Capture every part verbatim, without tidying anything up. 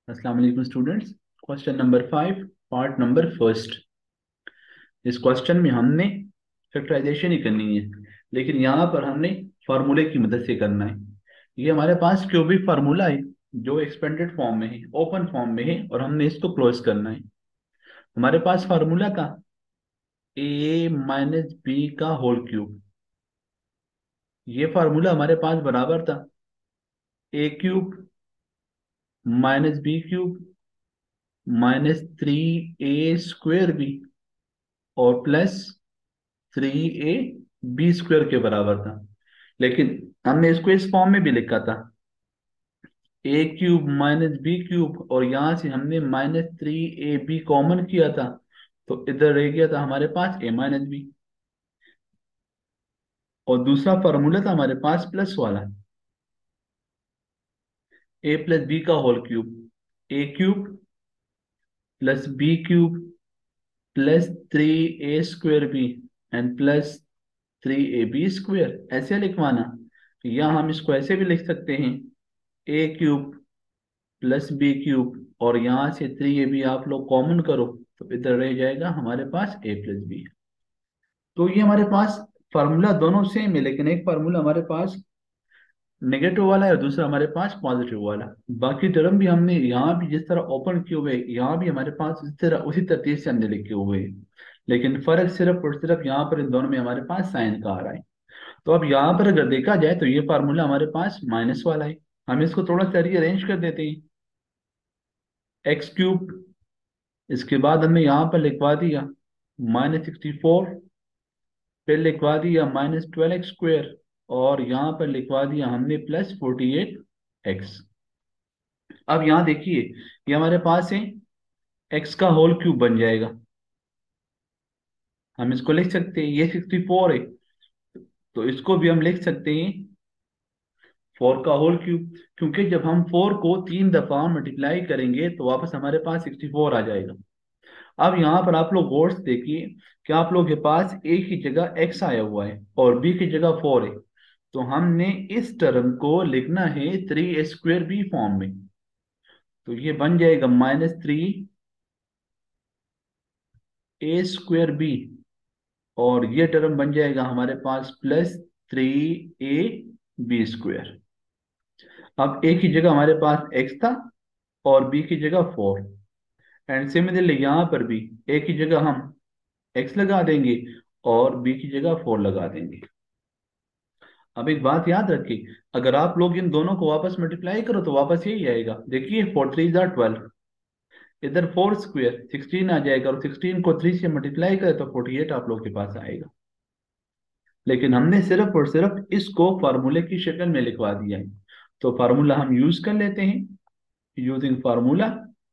अस्सलाम वालेकुम students. Question number five, part number first. इस क्वेश्चन में हमने फैक्टराइजेशन ही करनी है, लेकिन यहाँ पर हमने फार्मूले की मदद से करना है। ये हमारे पास क्यूबिक फार्मूला है जो एक्सपेंडेड फॉर्म में है, ओपन फॉर्म में है, और हमने इसको क्लोज करना है। हमारे पास फार्मूला था ए माइनस बी का होल क्यूब। ये फार्मूला हमारे पास बराबर था A cube minus B cube minus three A square B और plus three A B square के बराबर था। लेकिन हमने इसको इस फॉर्म में भी लिखा था A cube minus B cube, और यहां से हमने minus three A B common किया था, तो इधर रह गया था हमारे पास ए माइनस बी। और दूसरा फॉर्मूला था हमारे पास प्लस वाला, ए प्लस बी का whole cube, A cube plus B cube plus three A square B and plus three A B square. ऐसे लिखवाना, या हम इसको ऐसे भी लिख सकते हैं A cube plus B cube, और यहां से थ्री ए बी आप लोग कॉमन करो तो इधर रह जाएगा हमारे पास ए प्लस बी। तो ये हमारे पास फार्मूला दोनों सेम है, लेकिन एक फार्मूला हमारे पास नेगेटिव वाला है और दूसरा हमारे पास पॉजिटिव वाला। बाकी टर्म भी हमने यहाँ भी जिस तरह ओपन किए हुए, यहाँ भी हमारे पास इस तरह उसी तरतीब से हमने लिखे हुए हैं, लेकिन फर्क सिर्फ और सिर्फ यहाँ पर इन दोनों में हमारे पास साइन का आ रहा है। तो अब यहाँ पर अगर देखा जाए तो ये फार्मूला हमारे पास माइनस वाला है। हम इसको थोड़ा सा रीअरेंज कर देते हैं, एक्स क्यूब, इसके बाद हमने यहाँ पर लिखवा दिया माइनस सिक्सटी फोर, फिर लिखवा दिया माइनस ट्वेल्व एक्स स्क्वेयर, और यहाँ पर लिखवा दिया हमने प्लस फोर्टी एट एक्स। अब यहाँ देखिए ये हमारे पास है एक्स का होल क्यूब बन जाएगा। हम इसको लिख सकते हैं, ये सिक्सटी फोर है तो इसको भी हम लिख सकते हैं फोर का होल क्यूब, क्योंकि जब हम फोर को तीन दफा मल्टीप्लाई करेंगे तो वापस हमारे पास सिक्सटी फोर आ जाएगा। अब यहाँ पर आप लोग गौर से देखिए कि आप लोग के पास ए की जगह एक्स आया हुआ है और बी की जगह फोर है, तो हमने इस टर्म को लिखना है three A square B form में। तो ये बन जाएगा minus three A square B, और ये टर्म बन जाएगा हमारे पास plus three A B square. अब ए की जगह हमारे पास एक्स था और बी की जगह फोर, एंड सिमिलरली यहाँ पर भी ए की जगह हम एक्स लगा देंगे और बी की जगह फोर लगा देंगे। अब एक बात याद रखिए, अगर आप लोग इन दोनों को वापस मल्टीप्लाई करो तो वापस यही आएगा। देखिए फोर थ्री जार ट्वेल्व, इधर फोर स्क्वेयर सिक्सटीन आ जाएगा, और सिक्सटीन को थ्री से मल्टीप्लाई करें तो फोर्टी एट आप लोग के पास आएगा। लेकिन हमने सिर्फ और सिर्फ इसको फार्मूले की शक्ल में लिखवा दिया है, तो फार्मूला हम यूज कर लेते हैं। यूजिंग फार्मूला,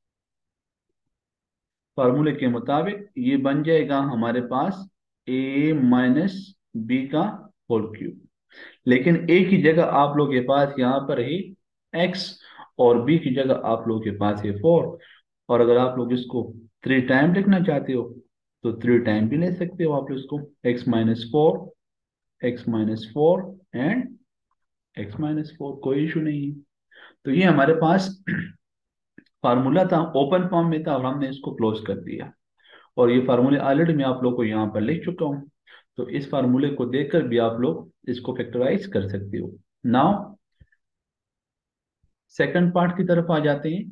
फार्मूले के मुताबिक ये बन जाएगा हमारे पास ए माइनस बी का होल क्यूब। लेकिन ए की जगह आप लोग के पास यहाँ पर है एक्स, और बी की जगह आप लोग के पास है फोर। और अगर आप लोग इसको थ्री टाइम लिखना चाहते हो तो थ्री टाइम भी ले सकते हो आप लोग इसको, X minus four, X minus four and X minus four, कोई इशू नहीं है। तो ये हमारे पास फार्मूला था, ओपन फॉर्म में था, और हमने इसको क्लोज कर दिया। और ये फार्मूले ऑलरेडी मैं आप लोग को यहाँ पर लिख चुका हूँ, तो इस फार्मूले को देखकर भी आप लोग इसको फैक्टराइज कर सकते हो। नाउ सेकंड पार्ट की तरफ आ जाते हैं।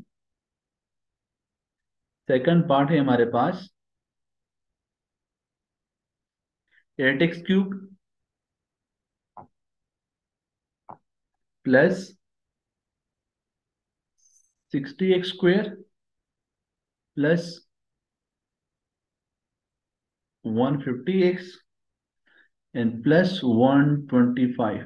सेकंड पार्ट है हमारे पास eight X cube plus sixty X square plus one fifty X and plus one twenty five.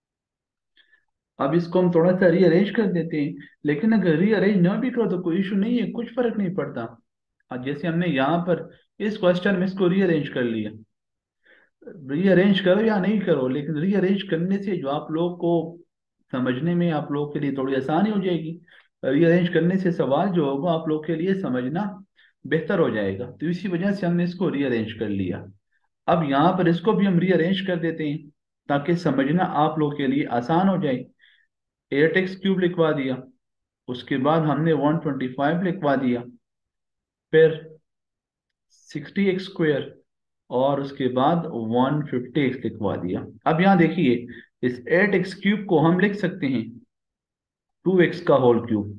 अब इसको हम थोड़ा सा रीअरेंज कर देते हैं, लेकिन अगर रीअरेंज ना भी करो तो कोई इशू नहीं है, कुछ फर्क नहीं पड़ता। अब जैसे हमने यहाँ पर इस क्वेश्चन में इसको रीअरेंज कर लिया, रीअरेंज करो या नहीं करो, लेकिन रीअरेंज करने से जो आप लोग को समझने में आप लोग के लिए थोड़ी आसानी हो जाएगी। रीअरेंज करने से सवाल जो होगा आप लोग के लिए समझना बेहतर हो जाएगा, तो इसी वजह से हमने इसको रीअरेंज कर लिया। अब यहाँ पर इसको भी हम रीअरेंज कर देते हैं ताकि समझना आप लोग के लिए आसान हो जाए। एट एक्स क्यूब लिखवा दिया उसके बाद हमने वन ट्वेंटी फाइव लिखवा दिया, फिर सिक्सटी एक्स स्क्वेयर, और उसके बाद वन फिफ्टी एक्स लिखवा दिया। अब यहाँ देखिए, इस एट एक्स क्यूब को हम लिख सकते हैं टू एक्स का होल क्यूब,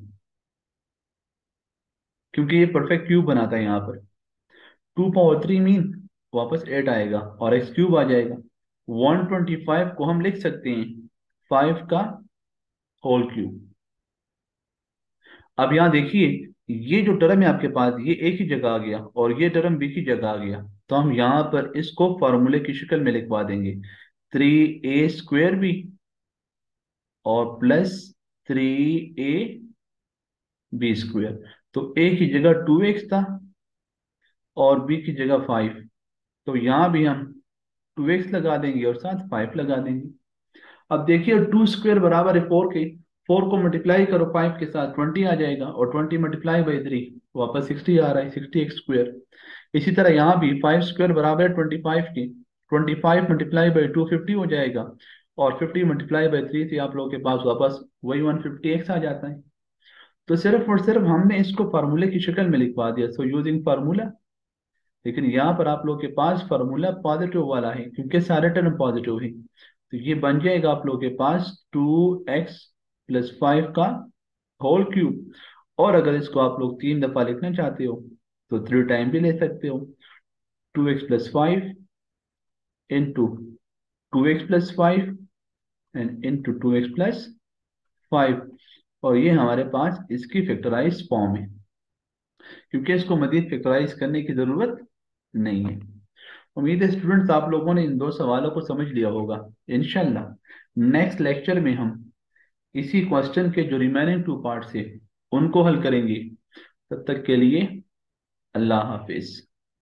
क्योंकि ये परफेक्ट क्यूब बनाता है। यहाँ पर टू पावर थ्री मीन वापस एट आएगा और एक्स क्यूब आ जाएगा। वन ट्वेंटी फाइव को हम लिख सकते हैं फाइव का होल क्यूब। अब यहाँ देखिए, ये जो टर्म है आपके पास, ये एक ही जगह आ गया और ये टर्म भी की जगह आ गया, तो हम यहाँ पर इसको फॉर्मूले की शक्ल में लिखवा देंगे, थ्री ए स्क्वेयर बी और plus three A B square. तो ए की जगह टू एक्स था और बी की जगह फाइव, तो यहाँ भी हम टू एक्स लगा देंगे और साथ फाइव लगा देंगे। अब देखिए, टू स्क्वेयर बराबर है फोर के, फोर को मल्टीप्लाई करो फाइव के साथ, ट्वेंटी आ जाएगा, और ट्वेंटी मल्टीप्लाई बाई थ्री वापस सिक्सटी आ रहा है, सिक्सटी एक्स स्क्वेयर। इसी तरह यहाँ भी फाइव स्क्वेयर बराबर है ट्वेंटी फाइव के, twenty five multiply by two fifty हो जाएगा, और फिफ्टी मल्टीप्लाई बाई थ्री से आप लोगों के पास वापस वही वन फिफ्टी एक्स आ जाता है। तो सिर्फ और सिर्फ हमने इसको फार्मूले की शक्ल में लिखवा दिया, सो यूजिंग फार्मूला। लेकिन यहाँ पर आप लोग के पास फार्मूला पॉजिटिव वाला है, क्योंकि सारे टर्म पॉजिटिव है, तो ये बन जाएगा आप लोग के पास टू एक्स प्लस फाइव का होल क्यूब। और अगर इसको आप लोग तीन दफा लिखना चाहते हो तो थ्री टाइम भी ले सकते हो, two X plus five into two X plus five and into two X plus five. और ये हमारे पास इसकी फैक्टराइज फॉर्म है, क्योंकि इसको मजीद फैक्टराइज करने की जरूरत नहीं है। उम्मीद है स्टूडेंट्स आप लोगों ने इन दो सवालों को समझ लिया होगा। इंशाल्लाह नेक्स्ट लेक्चर में हम इसी क्वेश्चन के जो रिमेनिंग टू पार्ट्स है उनको हल करेंगे। तब तक के लिए अल्लाह हाफिज।